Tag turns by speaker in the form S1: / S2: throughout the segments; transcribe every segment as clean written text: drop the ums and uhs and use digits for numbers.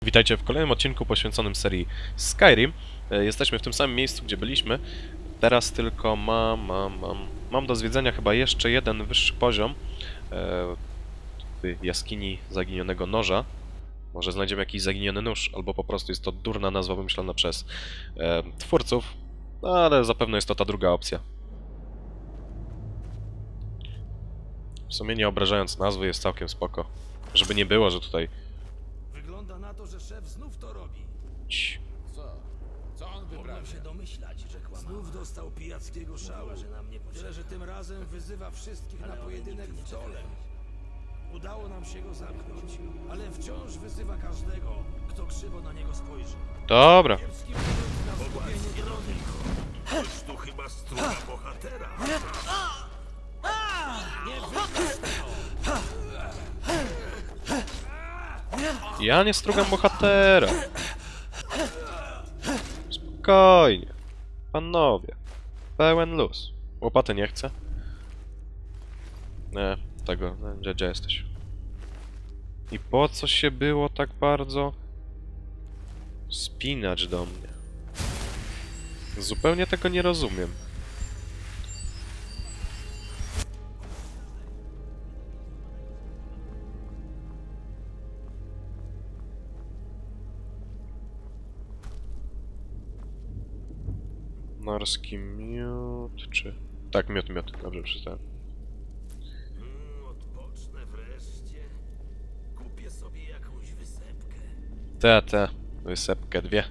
S1: Witajcie w kolejnym odcinku poświęconym serii Skyrim. Jesteśmy w tym samym miejscu, gdzie byliśmy. Teraz tylko mam do zwiedzenia chyba jeszcze jeden wyższy poziom jaskini zaginionego noża. Może znajdziemy jakiś zaginiony nóż, albo po prostu jest to durna nazwa wymyślona przez twórców, ale zapewne jest to ta druga opcja. W sumie nie obrażając nazwy jest całkiem spoko. Żeby nie było, że tutaj...
S2: Wygląda na to, że szef znów to robi.
S3: Co on
S2: Mogłem
S3: wyprawia?
S2: się domyślać, że kłamał. Znów dostał pijackiego szału. Tyle, że tym razem wyzywa wszystkich na pojedynek w dole. Udało nam się go zamknąć, ale wciąż wyzywa każdego, kto krzywo na niego spojrzy.
S1: Dobra.
S2: Kiepski pomysł na zgubienie drogi.
S3: Choć tu chyba struga bohatera.
S2: Nie wyjdziesz
S1: Ja nie strugam bohatera. Spokojnie. Panowie. Pełen luz. Łopaty nie chcę. Nie, tego. Gdzie jesteś? I po co się było tak bardzo spinać do mnie? Zupełnie tego nie rozumiem. Morski miód, czy... Tak, miód. Dobrze przeczytałem.
S2: Odpocznę wreszcie. Kupię sobie jakąś wysepkę.
S1: Te. Wysepkę 2.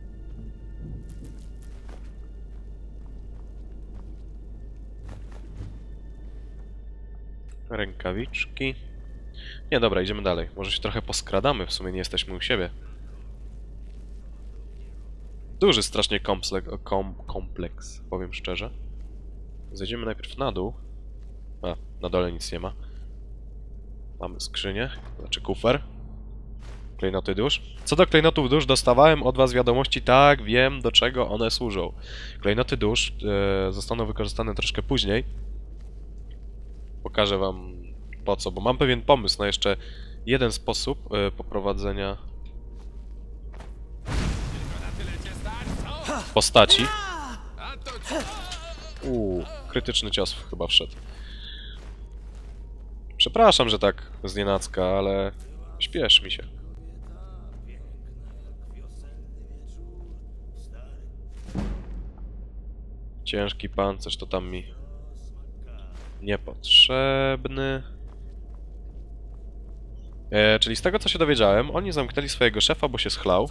S1: Rękawiczki. Nie, dobra, idziemy dalej. Może się trochę poskradamy, w sumie nie jesteśmy u siebie. Duży strasznie kompleks, powiem szczerze. Zejdziemy najpierw na dół. A, na dole nic nie ma. Mamy skrzynię, znaczy kufer. Klejnoty dusz. Co do klejnotów dusz, dostawałem od was wiadomości, tak, wiem do czego one służą. Klejnoty dusz zostaną wykorzystane troszkę później. Pokażę wam po co, bo mam pewien pomysł na jeszcze jeden sposób poprowadzenia postaci. Krytyczny cios chyba wszedł. Przepraszam, że tak znienacka, ale śpiesz mi się. Ciężki pancerz to tam mi niepotrzebny. Czyli z tego co się dowiedziałem, oni zamknęli swojego szefa, bo się schlał.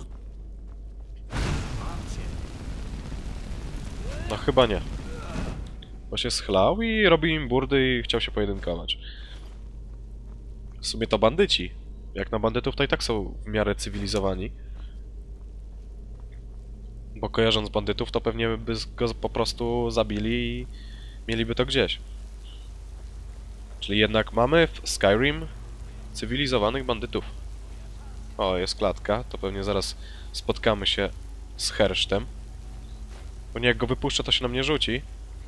S1: No chyba nie. Bo się schlał i robił im burdy i chciał się pojedynkować. W sumie to bandyci. Jak na bandytów to i tak są w miarę cywilizowani. Bo kojarząc bandytów to pewnie by go po prostu zabili i mieliby to gdzieś. Czyli jednak mamy w Skyrim cywilizowanych bandytów. O, jest klatka, to pewnie zaraz spotkamy się z hersztem. Bo nie, jak go wypuszczę, to się na mnie rzuci.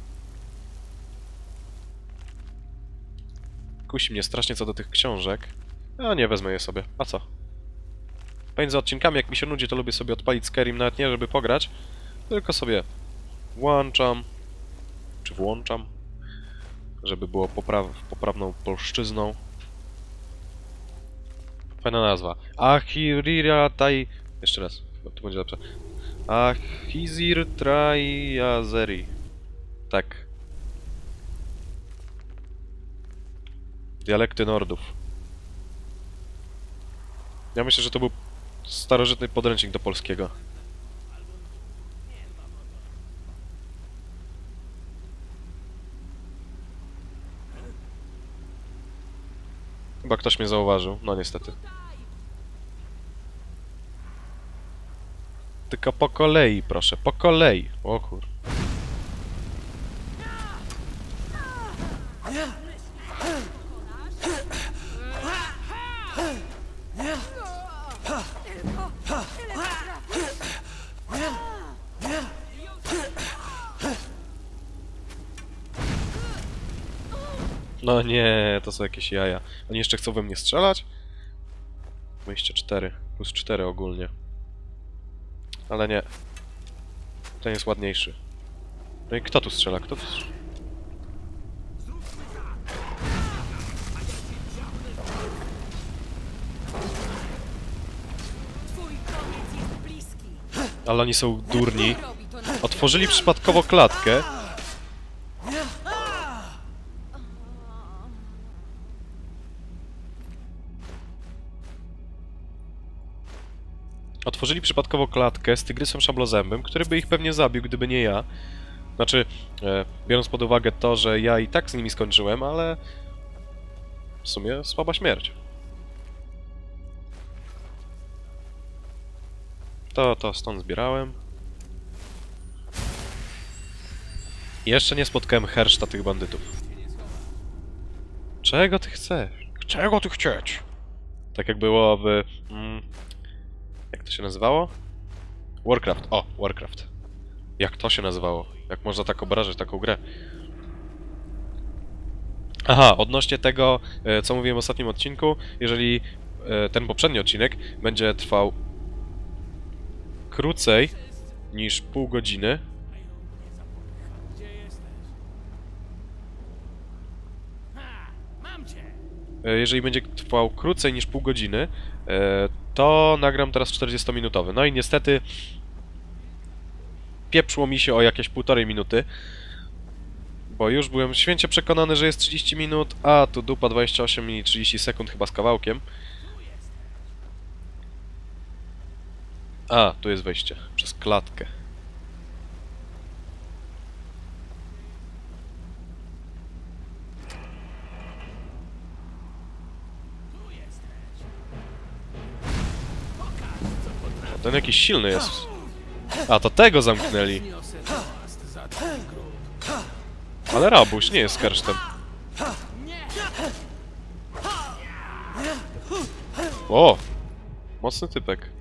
S1: Kusi mnie strasznie co do tych książek. A nie, wezmę je sobie. A co? Pomiędzy odcinkami, jak mi się nudzi, to lubię sobie odpalić Skyrim, nawet nie żeby pograć, tylko sobie włączam, czy włączam, żeby było poprawną polszczyzną. Fajna nazwa. Ahiriratai... Jeszcze raz, to będzie lepsze. Ahizir Traiazeri. Tak. Dialekty Nordów. Ja myślę, że to był starożytny podręcznik do polskiego. Chyba ktoś mnie zauważył. No niestety. Tylko po kolei, proszę. Po kolei. O kur... No nie, to są jakieś jaja. Oni jeszcze chcą we mnie strzelać? 24. Plus 4 ogólnie. Ale nie. Ten jest ładniejszy. No i kto tu strzela? Kto tu strzela?
S4: Twój koniec jest bliski.
S1: Ale oni są durni.
S4: Robi to na...
S1: Otworzyli przypadkowo klatkę. Otworzyli przypadkowo klatkę z tygrysem szablozębym, który by ich pewnie zabił, gdyby nie ja. Znaczy, biorąc pod uwagę to, że ja i tak z nimi skończyłem, ale... W sumie słaba śmierć. To stąd zbierałem. Jeszcze nie spotkałem herszta tych bandytów. Czego ty chcesz? Czego ty chcieć? Tak jak było w... jak to się nazywało? Warcraft. O, Warcraft. Jak to się nazywało? Jak można tak obrażać taką grę? Aha, odnośnie tego, co mówiłem w ostatnim odcinku, jeżeli ten poprzedni odcinek będzie trwał krócej niż pół godziny,
S2: Mam cię!
S1: jeżeli będzie trwał krócej niż pół godziny, to nagram teraz 40-minutowy. No i niestety pieprzło mi się o jakieś 1,5 minuty, bo już byłem święcie przekonany, że jest 30 minut, a tu dupa 28 i 30 sekund chyba z kawałkiem. A, tu jest wejście. Przez klatkę. Ten jakiś silny jest. A, to tego zamknęli.
S2: Niosę toast za twój gród.
S1: Ale rabuś nie jest kersztem. O! Mocny typek.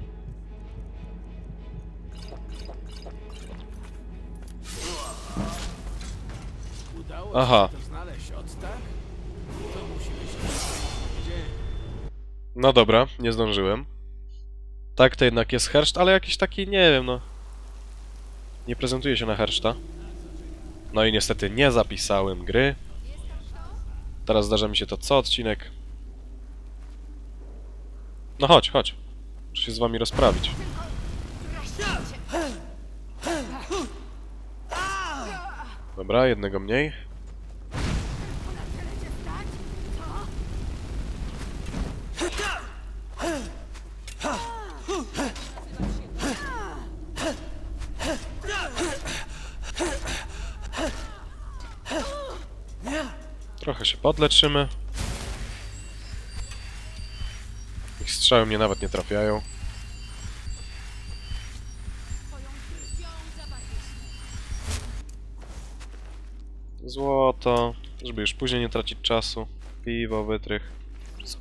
S2: Udało
S1: Aha.
S2: ci się to znaleźć od tak? To musi być gdzie?
S1: No dobra, nie zdążyłem. Tak, to jednak jest herszt, ale jakiś taki, nie wiem, no... Nie prezentuje się na herszta. No i niestety nie zapisałem gry. Teraz zdarza mi się to co odcinek. No chodź, chodź. Muszę się z wami rozprawić. Dobra, jednego mniej. Trochę się podleczymy. Ich strzały mnie nawet nie trafiają. Złoto, żeby już później nie tracić czasu. Piwo, wytrych. Wszystko.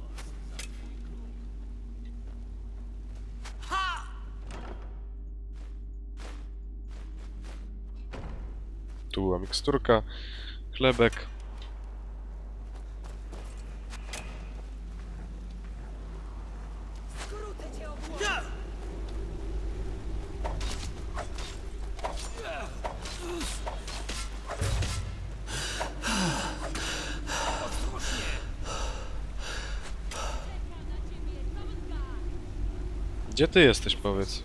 S1: Tu była miksturka, chlebek.
S4: Skrócę cię obłożę.
S1: Gdzie ty jesteś, powiedz?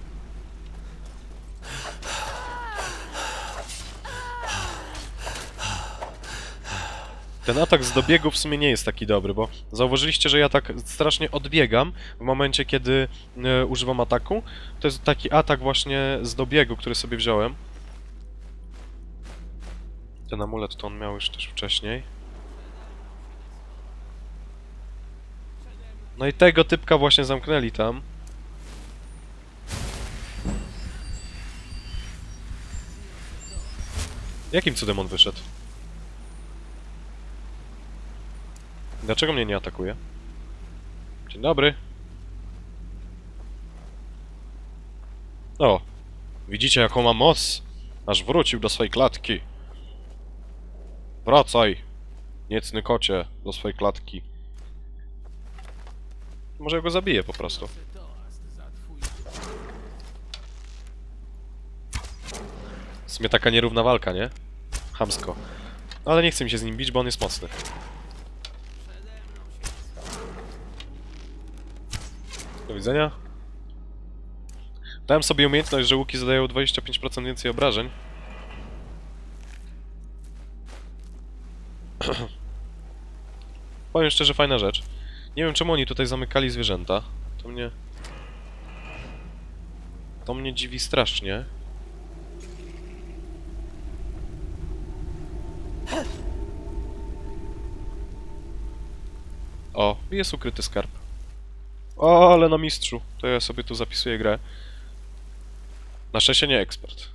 S1: Ten atak z dobiegu w sumie nie jest taki dobry, bo zauważyliście, że ja tak strasznie odbiegam w momencie, kiedy używam ataku. To jest taki atak właśnie z dobiegu, który sobie wziąłem. Ten amulet to on miał już też wcześniej. No i tego typka właśnie zamknęli tam. Jakim cudem on wyszedł? Dlaczego mnie nie atakuje? Dzień dobry. O! Widzicie, jaką ma moc? Aż wrócił do swojej klatki. Wracaj, niecny kocie, do swojej klatki. Może ja go zabiję po prostu. W sumie taka nierówna walka, nie? Chamsko. Ale nie chcę mi się z nim bić, bo on jest mocny. Do widzenia. Dałem sobie umiejętność, że łuki zadają 25% więcej obrażeń. Powiem szczerze, fajna rzecz. Nie wiem, czemu oni tutaj zamykali zwierzęta. To mnie dziwi strasznie. O, jest ukryty skarb. O, ale na mistrzu. To ja sobie tu zapisuję grę. Na szczęście nie ekspert.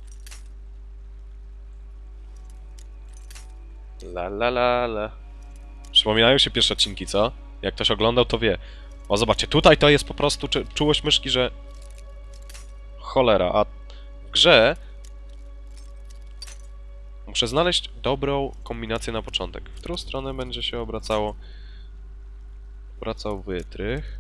S1: La la la la. Przypominają się pierwsze odcinki, co? Jak ktoś oglądał, to wie. O, zobaczcie, tutaj to jest po prostu czułość myszki, że... Cholera, a w grze... Muszę znaleźć dobrą kombinację na początek. W którą stronę będzie się obracał wytrych.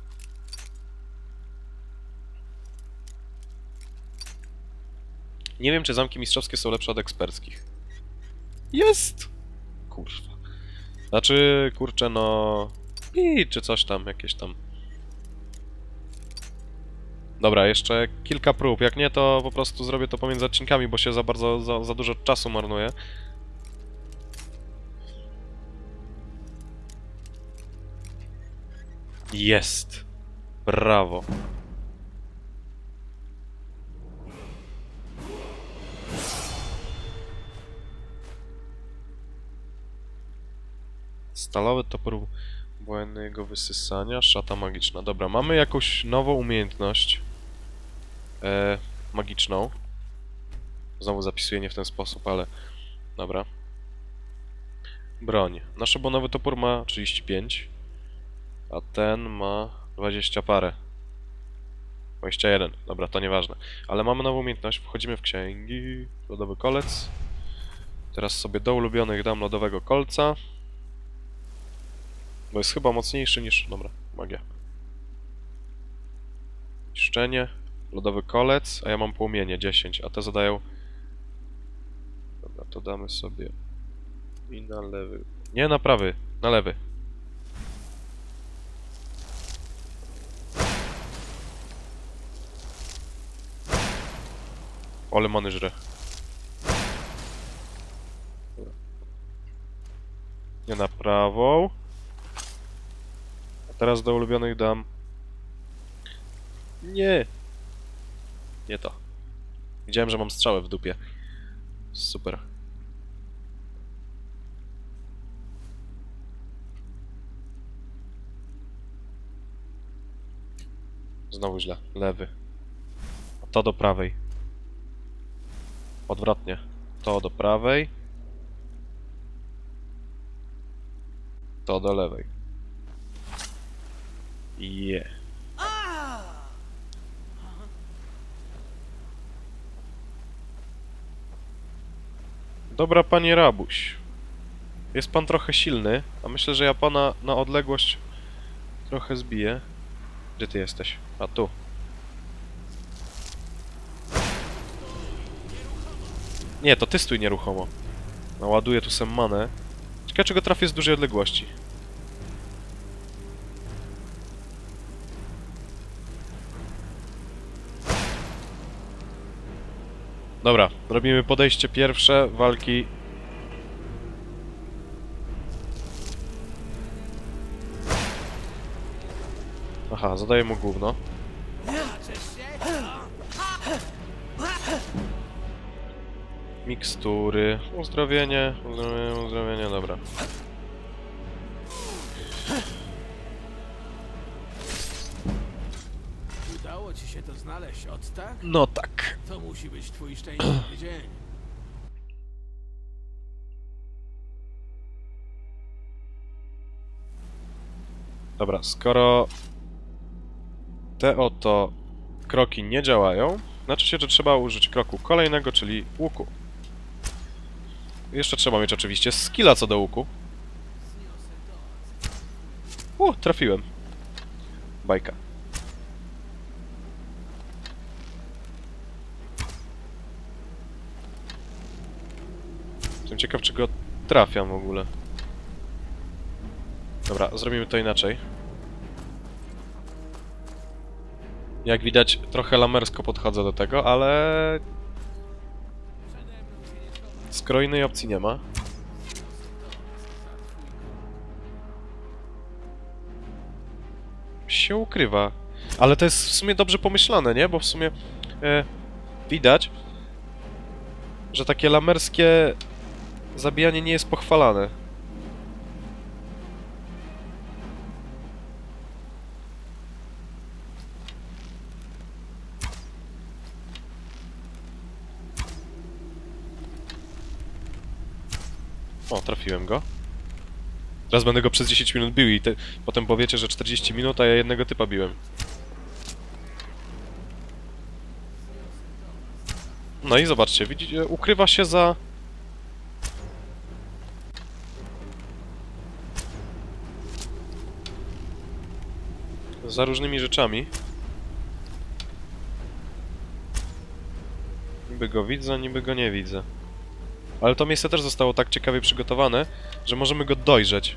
S1: Nie wiem, czy zamki mistrzowskie są lepsze od eksperckich. Jest! Kurwa. Znaczy, kurczę, no... czy coś tam, jakieś tam... Dobra, jeszcze kilka prób. Jak nie, to po prostu zrobię to pomiędzy odcinkami, bo się za dużo czasu marnuje. Jest! Brawo! Stalowy topór wojennego wysysania, szata magiczna. Dobra, mamy jakąś nową umiejętność magiczną. Znowu zapisuję nie w ten sposób, ale... Dobra. Broń. Nasz obonowy topór ma 35, a ten ma 20 parę. 21. Dobra, to nieważne. Ale mamy nową umiejętność. Wchodzimy w księgi. Lodowy kolec. Teraz sobie do ulubionych dam lodowego kolca. Bo jest chyba mocniejszy niż... Dobra, magia. Niszczenie. Lodowy kolec, a ja mam płomienie 10, a te zadają... Dobra, to damy sobie... I na lewy... Nie, na prawy, na lewy. Ole many żre. Dobra. Nie na prawą. A teraz do ulubionych dam... Nie! Nie to. Widziałem, że mam strzałę w dupie. Super. Znowu źle. Lewy. A to do prawej. Odwrotnie. To do prawej. To do lewej. Dobra, panie rabuś. Jest pan trochę silny, a myślę, że ja pana na odległość trochę zbiję. Gdzie ty jesteś? A tu. Nie, to ty stój nieruchomo. Naładuję tu sem manę. Ciekawe, czego trafię z dużej odległości. Dobra, robimy podejście pierwsze walki. Aha, zadaję mu gówno. Mikstury, uzdrowienie, dobra.
S2: Udało ci się to znaleźć, od tak?
S1: No tak.
S2: To musi być twój szczęśliwy dzień.
S1: Dobra, skoro te oto kroki nie działają, znaczy się, że trzeba użyć kroku kolejnego, czyli łuku. Jeszcze trzeba mieć oczywiście skilla co do łuku. Trafiłem. bajka. Jestem ciekaw, czy go trafiam w ogóle. Dobra, zrobimy to inaczej. Jak widać, trochę lamersko podchodzę do tego, ale... skoro innej opcji nie ma. Się ukrywa. Ale to jest w sumie dobrze pomyślane, nie? Bo w sumie widać, że takie lamerskie zabijanie nie jest pochwalane. O, trafiłem go. Teraz będę go przez 10 minut bił i potem powiecie, że 40 minut, a ja jednego typa biłem. No i zobaczcie, widzicie, ukrywa się za różnymi rzeczami. Niby go widzę, niby go nie widzę. Ale to miejsce też zostało tak ciekawie przygotowane, że możemy go dojrzeć.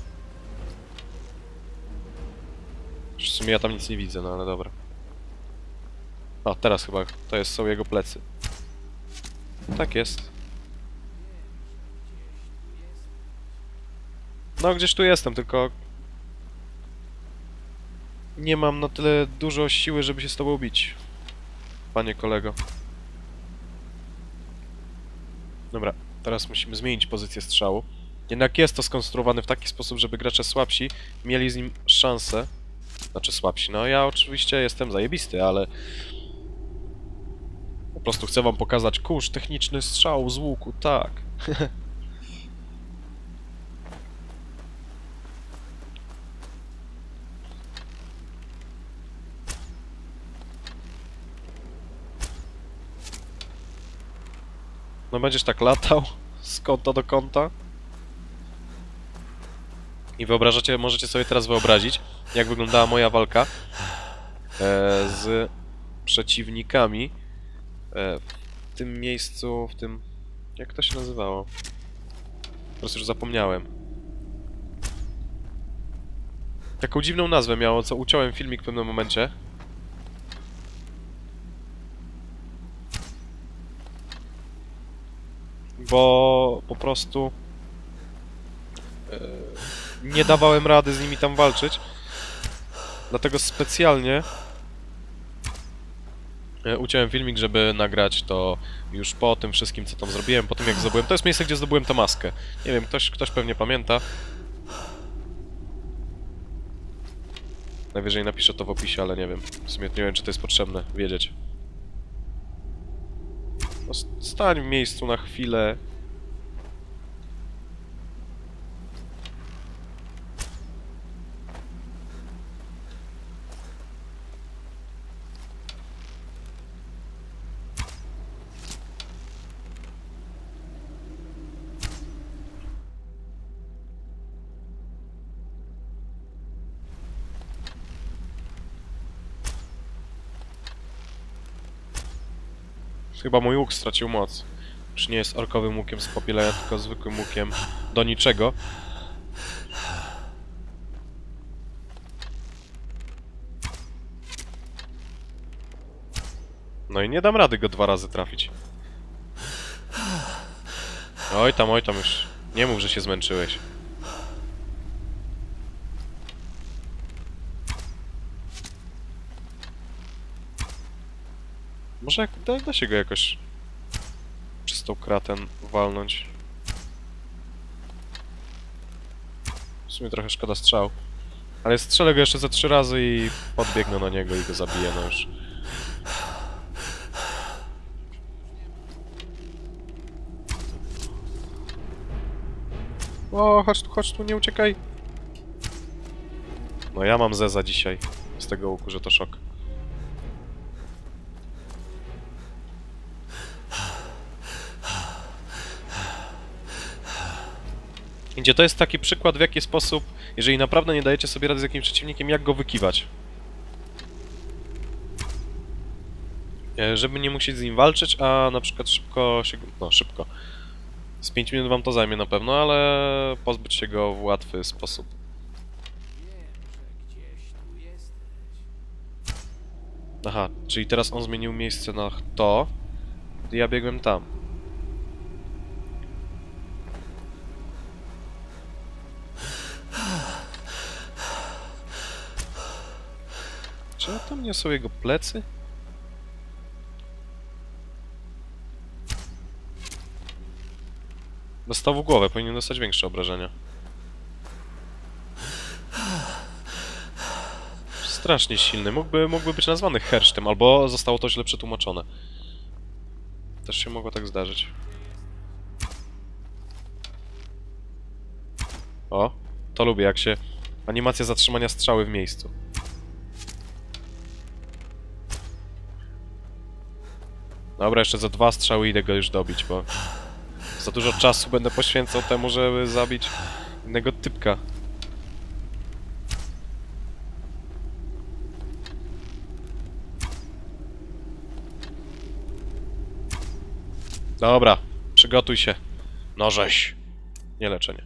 S1: W sumie ja tam nic nie widzę, no ale dobra. O, teraz chyba są jego plecy. Tak jest. No, gdzieś tu jestem, tylko... nie mam na tyle dużo siły, żeby się z tobą bić. Panie kolego. Dobra, teraz musimy zmienić pozycję strzału. Jednak jest to skonstruowane w taki sposób, żeby gracze słabsi mieli z nim szansę. Znaczy słabsi, no ja oczywiście jestem zajebisty, ale... po prostu chcę wam pokazać kurz techniczny strzału z łuku, tak. No będziesz tak latał z kąta do kąta. I wyobrażacie, możecie sobie teraz wyobrazić, jak wyglądała moja walka z przeciwnikami w tym miejscu, w tym... jak to się nazywało? Po prostu już zapomniałem. Taką dziwną nazwę miało, co uciąłem filmik w pewnym momencie. Bo po prostu nie dawałem rady z nimi tam walczyć. Dlatego specjalnie uciąłem filmik, żeby nagrać to już po tym wszystkim, co tam zrobiłem, po tym jak zdobyłem. To jest miejsce, gdzie zdobyłem tę maskę. Nie wiem, ktoś pewnie pamięta. Najwyżej napiszę to w opisie, ale nie wiem. W sumie nie wiem, czy to jest potrzebne wiedzieć. No, stań w miejscu na chwilę. Chyba mój łuk stracił moc. Już nie jest orkowym łukiem z popielenia, tylko zwykłym łukiem do niczego. No i nie dam rady go 2 razy trafić. Oj tam już. Nie mów, że się zmęczyłeś. Może da się go jakoś przez tą kratę walnąć. W sumie trochę szkoda strzał. Ale strzelę go jeszcze ze 3 razy i podbiegnę na niego i go zabiję, no już. O, chodź tu, nie uciekaj. No ja mam zeza dzisiaj z tego łuku, że to szok. Gdzie to jest taki przykład, w jaki sposób, jeżeli naprawdę nie dajecie sobie rady z jakimś przeciwnikiem, jak go wykiwać. Żeby nie musieć z nim walczyć, a na przykład szybko się... No, szybko. Z 5 minut wam to zajmie na pewno, ale pozbyć się go w łatwy sposób. Aha, czyli teraz on zmienił miejsce na to, i ja biegłem tam. Czy tam nie są jego plecy? Dostał w głowę, powinien dostać większe obrażenia. Strasznie silny. Mógłby być nazwany hersztem, albo zostało to źle przetłumaczone. Też się mogło tak zdarzyć. O, to lubię, jak się... Animacja zatrzymania strzały w miejscu. Dobra, jeszcze za 2 strzały idę go już dobić, bo... Za dużo czasu będę poświęcał temu, żeby zabić innego typka. Dobra, przygotuj się. Nożeś. Nie leczenie.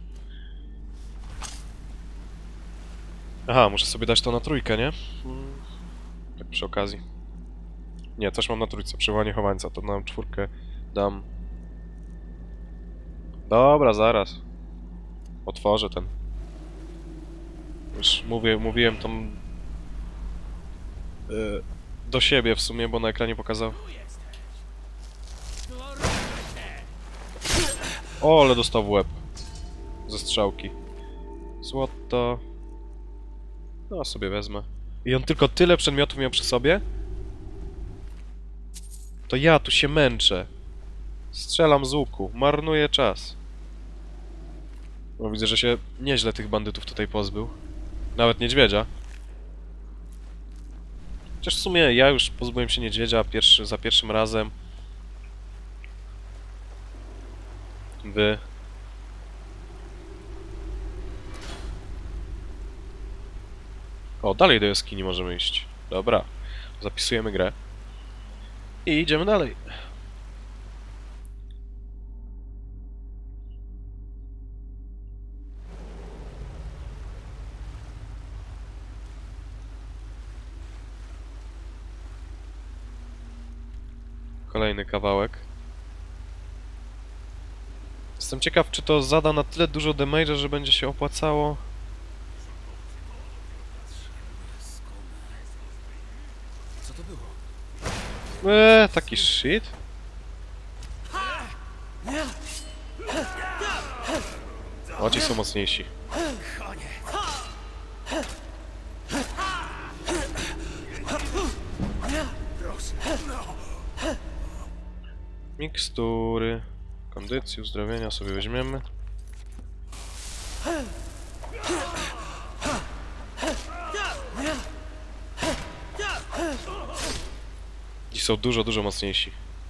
S1: Aha, muszę sobie dać to na trójkę, nie? Tak przy okazji. Nie, też mam na trójce. Przywołanie chowańca. To na 4 dam. Dobra, zaraz. Otworzę ten. Już mówiłem tam... do siebie w sumie, bo na ekranie pokazał. O, ale dostał w łeb. Ze strzałki. Złoto. No, sobie wezmę. I on tylko tyle przedmiotów miał przy sobie? To ja tu się męczę. Strzelam z łuku. Marnuję czas. No, widzę, że się nieźle tych bandytów tutaj pozbył. Nawet niedźwiedzia. Chociaż w sumie ja już pozbyłem się niedźwiedzia za pierwszym razem. Wy... O, dalej do jaskini możemy iść. Dobra. Zapisujemy grę. I idziemy dalej. Kolejny kawałek. Jestem ciekaw, czy to zada na tyle dużo damage'a, że będzie się opłacało.
S3: Co to było?
S1: Taki shit. O, ci są mocniejsi. Mikstury. Kondycji, uzdrowienia sobie weźmiemy. Ci są dużo mocniejsi.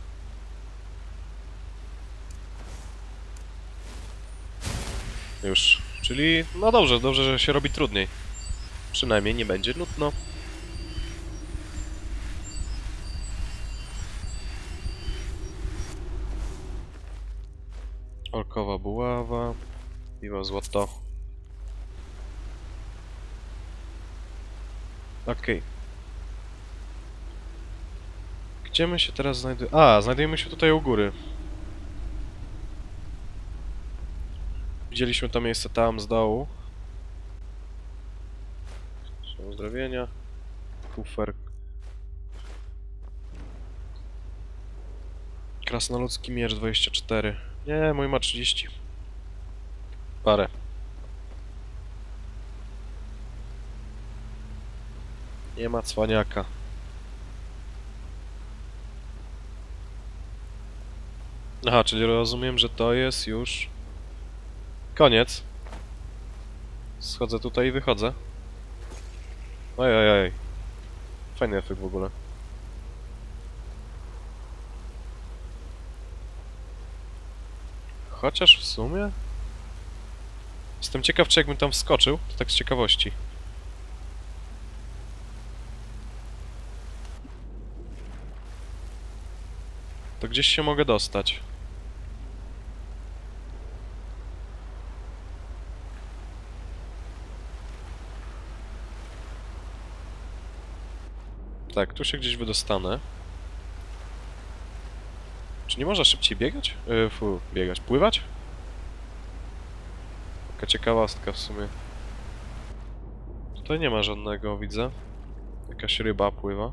S1: Już. Czyli, no dobrze, że się robi trudniej. Przynajmniej nie będzie nudno. Orkowa buława. Piwo złoto. Okej. Gdzie my się teraz znajdujemy? A, znajdujemy się tutaj u góry. Widzieliśmy to miejsce tam z dołu. Są uzdrowienia. Kufer. Krasnoludzki miecz 24. Nie, mój ma 30. Parę. Nie ma cwaniaka. Aha, czyli rozumiem, że to jest już... koniec. Schodzę tutaj i wychodzę. Ojej. Fajny efekt w ogóle. Chociaż w sumie... Jestem ciekaw, czy jakbym tam wskoczył, to tak z ciekawości. to gdzieś się mogę dostać. Tak, tu się gdzieś wydostanę. Czy nie można szybciej biegać? Biegać. Pływać? Taka ciekawostka w sumie. Tutaj nie ma żadnego, widzę. Jakaś ryba pływa.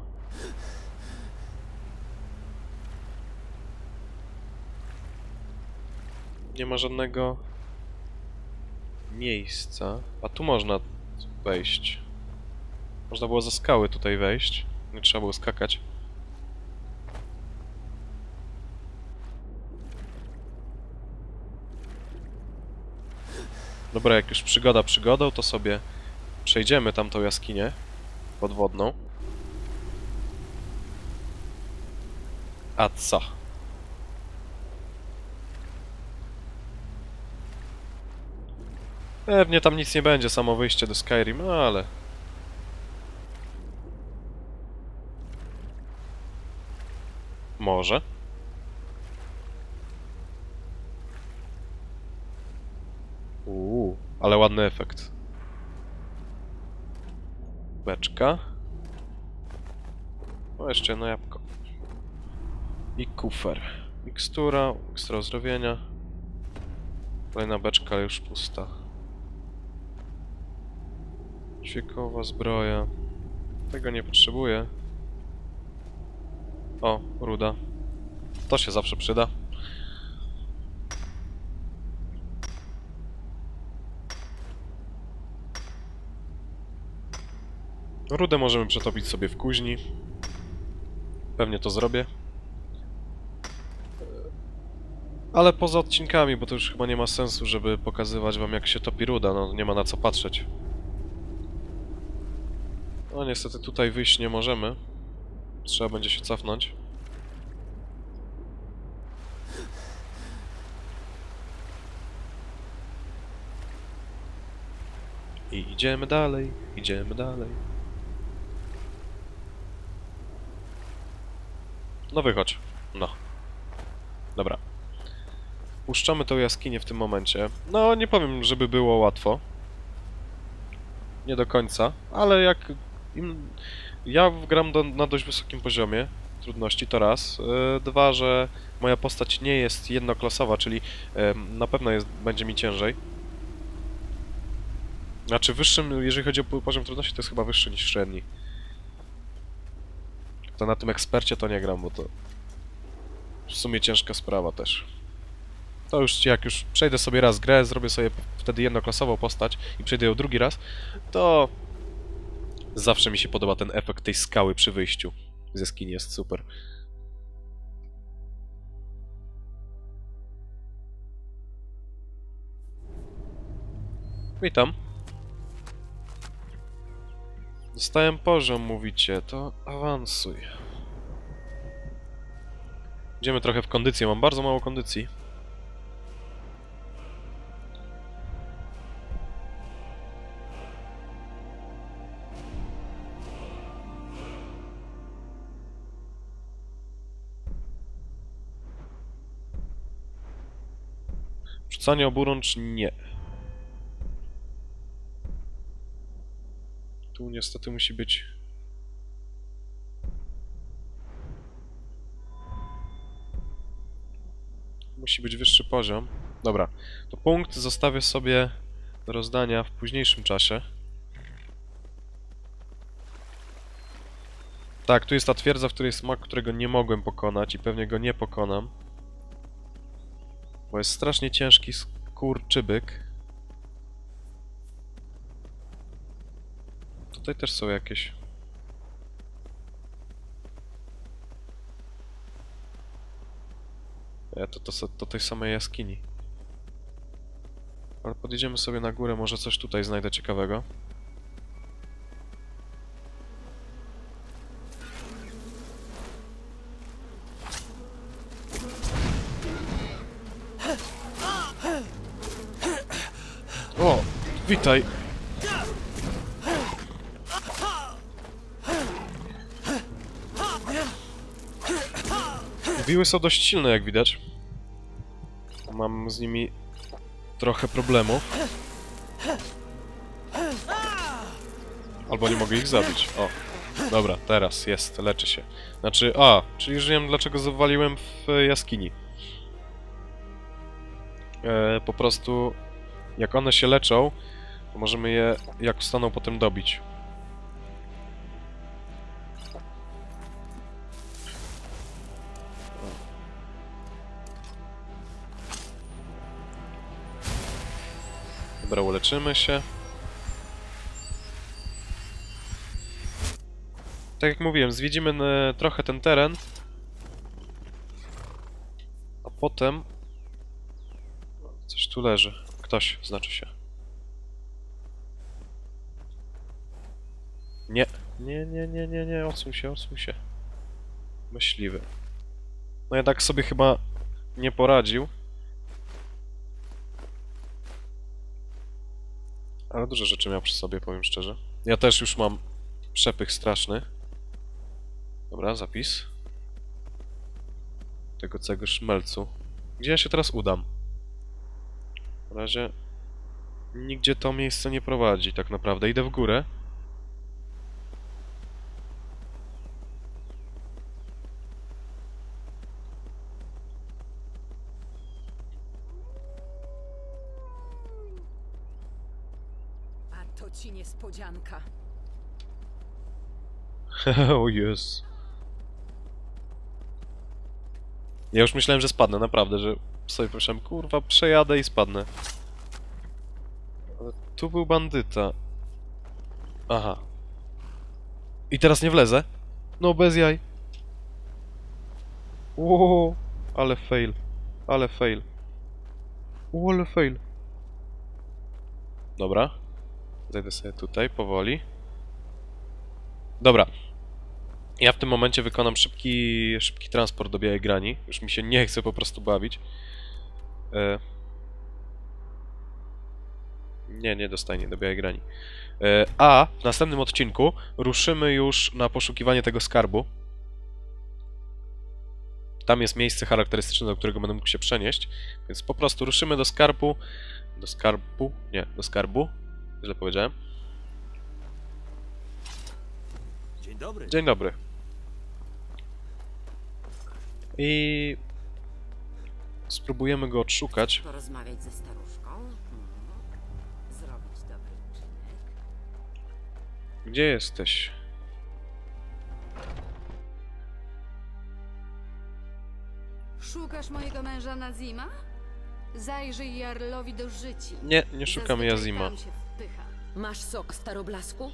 S1: Nie ma żadnego miejsca. A tu można wejść. Można było za skały tutaj wejść. Nie trzeba było skakać. Dobra, jak już przygoda przygodą, to sobie przejdziemy tamtą jaskinię podwodną. A co? Pewnie tam nic nie będzie, samo wyjście do Skyrim, no ale... Może. Ale ładny efekt. Beczka. O, jeszcze jedno jabłko. I kufer. Mikstura uzdrowienia. Kolejna beczka, ale już pusta. Ćwiekowa zbroja. Tego nie potrzebuję. O, ruda. To się zawsze przyda. Rudę możemy przetopić sobie w kuźni. Pewnie to zrobię. Ale poza odcinkami, bo to już chyba nie ma sensu, żeby pokazywać wam, jak się topi ruda. No, nie ma na co patrzeć. No niestety tutaj wyjść nie możemy. Trzeba będzie się cofnąć. I idziemy dalej, idziemy dalej. No wychodź. No. Dobra. Puszczamy tą jaskinię w tym momencie. No, nie powiem, żeby było łatwo. Nie do końca, ale jak... Ja gram na dość wysokim poziomie trudności, to raz. Dwa, że moja postać nie jest jednoklasowa, czyli na pewno będzie mi ciężej. Znaczy wyższym, jeżeli chodzi o poziom trudności, to jest chyba wyższy niż średni. To na tym ekspercie to nie gram, bo to w sumie ciężka sprawa też. To już jak już przejdę sobie raz grę, zrobię sobie wtedy jednoklasową postać i przejdę ją drugi raz, to zawsze mi się podoba ten efekt tej skały przy wyjściu z jaskini, jest super. Witam. Dostałem poziom, mówicie, to awansuj. Idziemy trochę w kondycję, mam bardzo mało kondycji. Rzucanie oburącz nie. Tu niestety musi być... Musi być wyższy poziom. Dobra, to punkt zostawię sobie do rozdania w późniejszym czasie. Tak, tu jest ta twierdza, w której jest mak, którego nie mogłem pokonać i pewnie go nie pokonam. Bo jest strasznie ciężki skurczybyk. Tutaj też są jakieś... To tej samej jaskini. Ale podjedziemy sobie na górę, może coś tutaj znajdę ciekawego. O! Witaj! Wiły są dość silne, jak widać. Mam z nimi trochę problemów. Albo nie mogę ich zabić. O, dobra, teraz jest, leczy się. Znaczy, czyli już wiem, dlaczego zawaliłem w jaskini. Po prostu, jak one się leczą, to możemy je, jak wstaną, potem dobić. Dobra, uleczymy się. Tak jak mówiłem, zwiedzimy trochę ten teren. A potem... Coś tu leży. Ktoś, znaczy się. Nie. Nie. Odsuń się. Myśliwy. No jednak sobie chyba nie poradził. Ale dużo rzeczy miał przy sobie, powiem szczerze. Ja też już mam przepych straszny. Dobra, zapis. Tego całego szmelcu. Gdzie ja się teraz udam? Na razie nigdzie to miejsce nie prowadzi, tak naprawdę. Idę w górę.
S4: A to ci niespodzianka.
S1: O jest. Ja już myślałem, że spadnę, naprawdę, że sobie pomyślałem, kurwa, przejadę i spadnę. Ale tu był bandyta. Aha. I teraz nie wlezę? No, bez jaj. Ło, ale fail. Ale fail. Ale fail. Dobra. Zejdę sobie tutaj, powoli. Dobra. Ja w tym momencie wykonam szybki transport do Białej Grani. Już mi się nie chce po prostu bawić. Nie dostanie do Białej Grani. A w następnym odcinku ruszymy już na poszukiwanie tego skarbu. Tam jest miejsce charakterystyczne, do którego będę mógł się przenieść. Więc po prostu ruszymy do skarbu. Do skarbu? Nie, do skarbu. Źle powiedziałem.
S2: Dzień dobry.
S1: Dzień dobry. I spróbujemy go odszukać.
S5: Porozmawiać ze staruszką. Zrobić dobry uczynek.
S1: Gdzie jesteś?
S6: Szukasz mojego męża Nazima? Zajrzyj Jarlowi do życi.
S1: Nie szukamy
S6: Zazwyczaj
S1: Yazima.
S6: tam się wpycha.
S5: Masz sok staroblasku?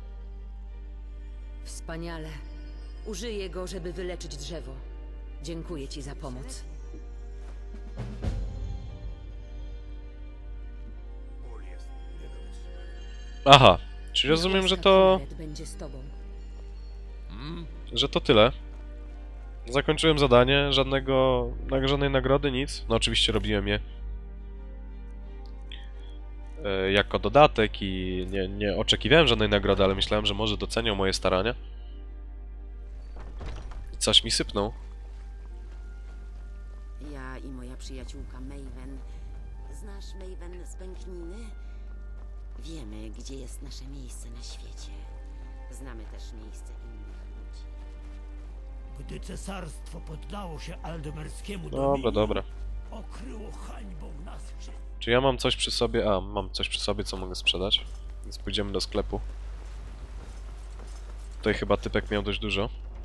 S5: Wspaniale. Użyję go, żeby wyleczyć drzewo. Dziękuję ci za pomoc.
S1: Aha, czyli rozumiem, że to...
S5: Łaska będzie z tobą.
S1: że to tyle. Zakończyłem zadanie, żadnej nagrody, nic. No oczywiście robiłem je jako dodatek i nie oczekiwałem żadnej nagrody, ale myślałem, że może docenią moje starania. I coś mi sypnął.
S5: Ja i moja przyjaciółka Maven. Znasz Maven z Pękniny? Wiemy, gdzie jest nasze miejsce na świecie. Znamy też miejsce innych ludzi.
S2: Gdy cesarstwo poddało się aldemerskiemu
S1: Dobra.
S2: okryło hańbą nas wszystkich.
S1: Czy ja mam coś przy sobie? A, mam coś przy sobie, co mogę sprzedać. Więc pójdziemy do sklepu. Tutaj chyba typek miał dość dużo.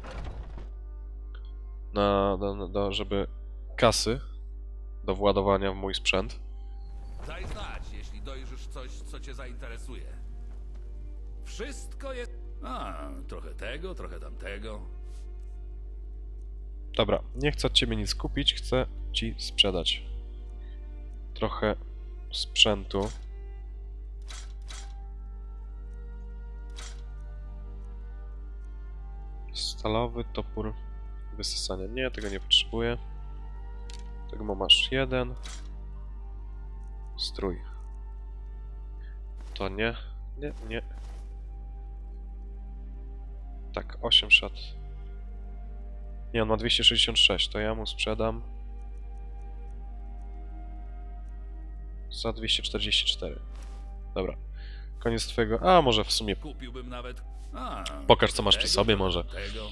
S1: Żeby kasy do władowania w mój sprzęt.
S7: Daj znać, jeśli dojrzysz coś, co cię zainteresuje. Wszystko jest... trochę tego, trochę tamtego.
S1: Dobra, nie chcę od ciebie nic kupić, chcę ci sprzedać trochę sprzętu. Stalowy topór wysysania. Nie, tego nie potrzebuję. Tego masz jeden. Strój. To nie. Nie. Tak, 8 szat. Nie, on ma 266, to ja mu sprzedam za 244. Dobra. Koniec twojego... A, może w sumie...
S7: Kupiłbym nawet... A,
S1: Pokaż, co masz przy
S7: tego,
S1: sobie, może.
S7: Tego.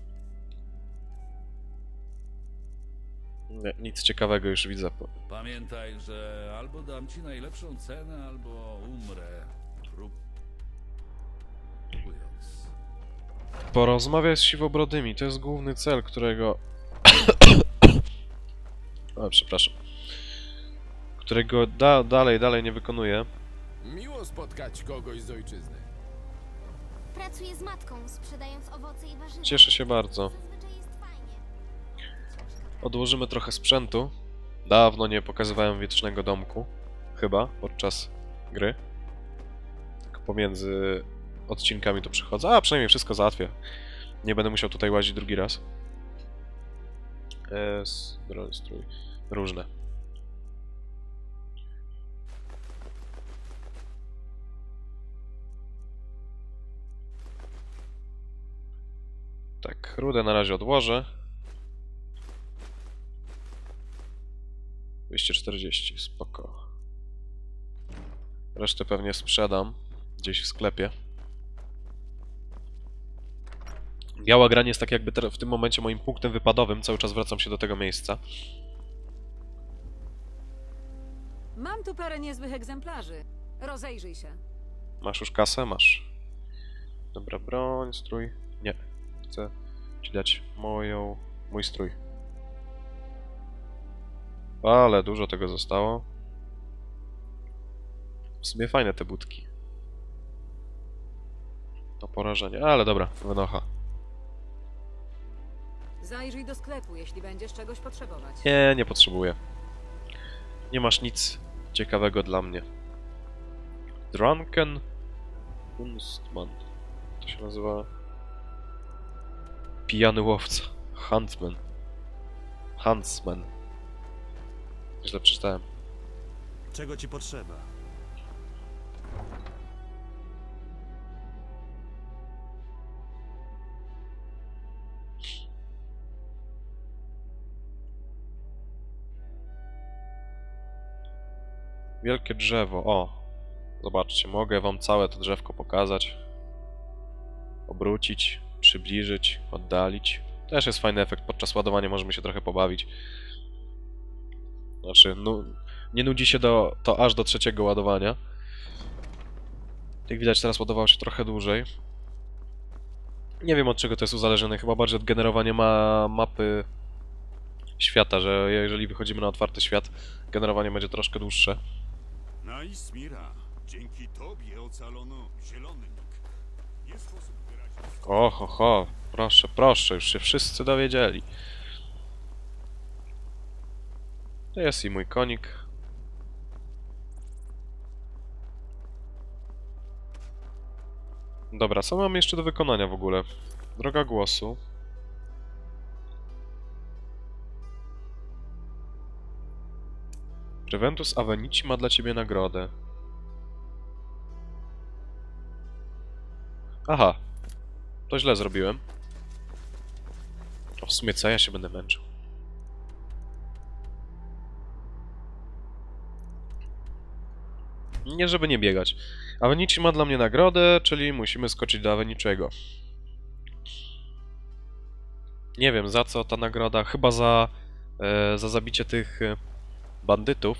S1: Nie, nic ciekawego już widzę.
S7: Pamiętaj, że albo dam ci najlepszą cenę, albo umrę. Próbując.
S1: Porozmawiaj z siwobrodymi, to jest główny cel, którego... O, przepraszam. Którego dalej nie wykonuję.
S3: Miło spotkać kogoś z ojczyzny.
S8: Pracuję z matką, sprzedając owoce i warzywa.
S1: Cieszę się bardzo.
S8: Zazwyczaj jest fajnie.
S1: Odłożymy trochę sprzętu. Dawno nie pokazywałem wiecznego domku. Chyba, podczas gry. Tak pomiędzy odcinkami tu przychodzę. A, przynajmniej wszystko załatwię. Nie będę musiał tutaj łazić drugi raz. Broń, strój. Różne. Tak, rudę na razie odłożę. 240, spoko. Resztę pewnie sprzedam gdzieś w sklepie. Biała Grań jest tak jakby w tym momencie moim punktem wypadowym. Cały czas wracam się do tego miejsca.
S4: Mam tu parę niezłych egzemplarzy. Rozejrzyj się.
S1: Masz już kasę? Masz. Dobra, broń, strój. Nie. Chcę ci dać mój strój. Ale dużo tego zostało. W sumie fajne te budki. To porażenie, ale dobra, wynocha.
S4: Zajrzyj do sklepu, jeśli będziesz czegoś potrzebować.
S1: Nie potrzebuję. Nie masz nic ciekawego dla mnie. Drunken Kunstman. To się nazywa... Pijany łowca. Huntsman. Źle przeczytałem.
S2: Czego ci potrzeba?
S1: Wielkie drzewo. O! Zobaczcie, mogę wam całe to drzewko pokazać. Obrócić, przybliżyć, oddalić. Też jest fajny efekt. Podczas ładowania możemy się trochę pobawić. Znaczy, nie nudzi się to aż do trzeciego ładowania. Jak widać, teraz ładowało się trochę dłużej. Nie wiem, od czego to jest uzależnione. Chyba bardziej od generowania mapy świata, że jeżeli wychodzimy na otwarty świat, generowanie będzie troszkę dłuższe.
S9: No i Smira, dzięki tobie ocalono Zielony Nik. Nie sposób wyrazić...
S1: Ho, proszę, już się wszyscy dowiedzieli. To jest i mój konik. Dobra, co mamy jeszcze do wykonania w ogóle? Droga głosu. Preventus Avenici ma dla ciebie nagrodę. Aha. To źle zrobiłem. To w sumie co ja się będę męczył? Nie, żeby nie biegać. Avenici ma dla mnie nagrodę, czyli musimy skoczyć do Aveniciego. Nie wiem za co ta nagroda. Chyba za zabicie tych bandytów.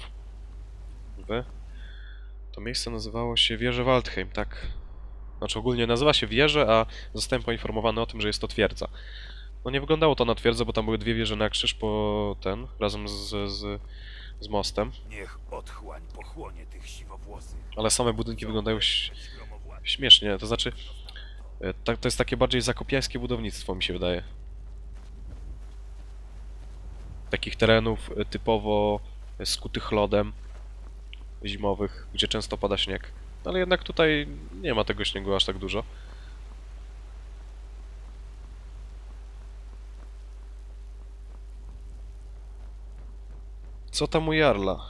S1: To miejsce nazywało się Wieże Waldheim, tak. Znaczy ogólnie nazywa się Wieże, a zostałem poinformowany o tym, że jest to twierdza. No nie wyglądało to na twierdzę, bo tam były dwie wieże na krzyż razem z mostem.
S9: Niech otchłań pochłonie tych siwowłosych.
S1: Ale same budynki wyglądają śmiesznie, to znaczy... To jest takie bardziej zakopiańskie budownictwo, mi się wydaje. Takich terenów typowo skutych lodem, zimowych, gdzie często pada śnieg. Ale jednak tutaj nie ma tego śniegu aż tak dużo. Co tam u Jarla?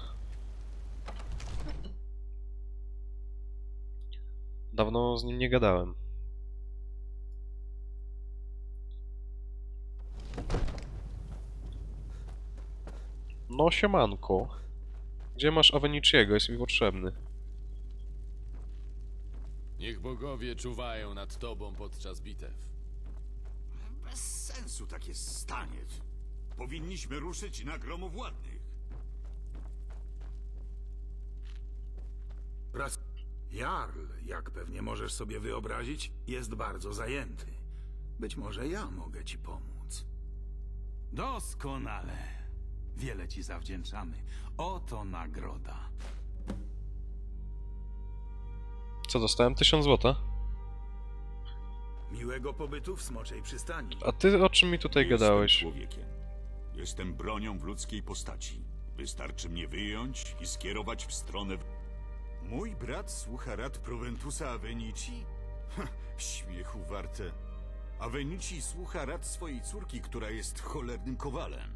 S1: Dawno z nim nie gadałem. No siemanko. Gdzie masz Aveniciego? Jest mi potrzebny.
S3: Niech bogowie czuwają nad tobą podczas bitew.
S9: Bez sensu takie staniec. Powinniśmy ruszyć na gromowładnych.
S10: Jarl, jak pewnie możesz sobie wyobrazić, jest bardzo zajęty. Być może ja mogę ci pomóc.
S2: Doskonale. Wiele ci zawdzięczamy. Oto nagroda.
S1: Co dostałem? 1000 złota.
S10: Miłego pobytu w Smoczej Przystani.
S1: A ty o czym mi tutaj gadałeś?
S9: Jestem człowiekiem. Jestem bronią w ludzkiej postaci. Wystarczy mnie wyjąć i skierować w stronę... Mój brat słucha rad Proventusa Avenici? Śmiechu warte. Avenici słucha rad swojej córki, która jest cholernym kowalem.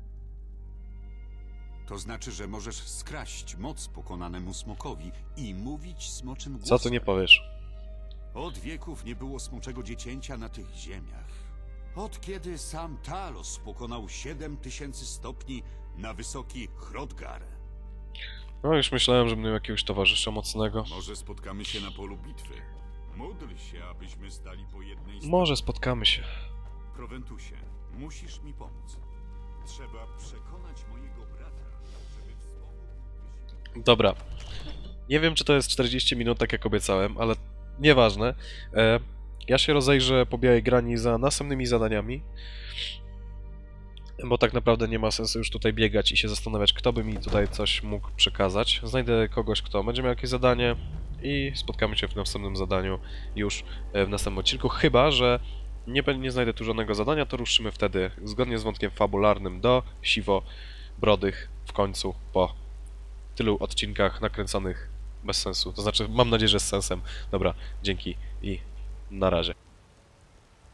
S11: To znaczy, że możesz skraść moc pokonanemu smokowi i mówić smoczym głosem.
S1: Co tu nie powiesz?
S11: Od wieków nie było smoczego dziecięcia na tych ziemiach. Od kiedy sam Talos pokonał 7000 stopni na wysoki Hrodgar.
S1: No już myślałem, że będę miał jakiegoś towarzysza mocnego.
S9: Może spotkamy się na polu bitwy. Módl się, abyśmy stali po jednej stronie.
S1: Może spotkamy się.
S9: Proventusie, musisz mi pomóc. Trzeba przekonać mojego brata, żeby wspomógł...
S1: Dobra. Nie wiem, czy to jest 40 minut, tak jak obiecałem, ale nieważne. Ja się rozejrzę po Białej Grani za następnymi zadaniami. Bo tak naprawdę nie ma sensu już tutaj biegać i się zastanawiać, kto by mi tutaj coś mógł przekazać. Znajdę kogoś, kto będzie miał jakieś zadanie i spotkamy się w następnym zadaniu już w następnym odcinku. Chyba że nie znajdę tu żadnego zadania, to ruszymy wtedy zgodnie z wątkiem fabularnym do Siwo-Brodych w końcu po tylu odcinkach nakręconych bez sensu. To znaczy, mam nadzieję, że z sensem. Dobra, dzięki i na razie.